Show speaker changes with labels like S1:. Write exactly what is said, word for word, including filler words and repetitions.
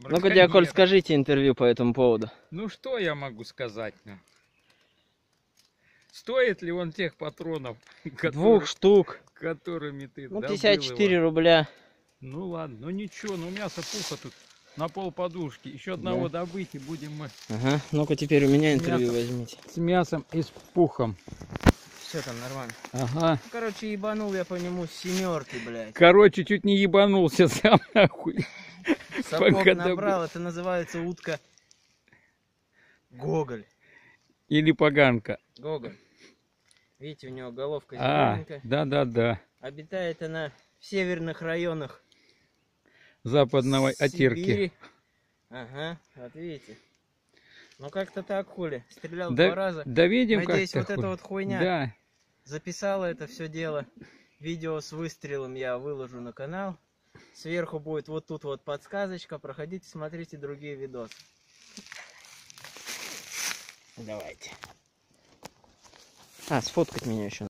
S1: Ну-ка, дядя Коль, скажите интервью по этому поводу.
S2: Ну что я могу сказать? Стоит ли он тех патронов,
S1: которые, двух штук,
S2: которыми ты
S1: ну, пятьдесят четыре рубля.
S2: Ну ладно, ну ничего, ну мясо пуха тут на пол подушки. Еще одного да. добыть и будем мы.
S1: Ага, ну-ка теперь у меня интервью
S2: мясо,
S1: возьмите.
S2: С мясом и с пухом.
S1: Все там нормально.
S2: Ага.
S1: Ну, короче, ебанул я по нему с семерки, блядь.
S2: Короче, чуть не ебанулся сам нахуй.
S1: Сапог набрал, это называется утка Гоголь.
S2: Или поганка.
S1: Гоголь. Видите, у него головка
S2: зелененькая. А, да-да-да.
S1: Обитает она в северных районах
S2: западного Отерки.
S1: Ага, вот видите. Ну как-то так, хули. Стрелял
S2: да,
S1: два раза.
S2: Да видим,
S1: надеюсь,
S2: как
S1: вот эта вот хуйня
S2: да.
S1: записала это все дело. Видео с выстрелом я выложу на канал. Сверху будет вот тут вот подсказочка. Проходите, смотрите другие видосы. Давайте. А, сфоткать меня еще.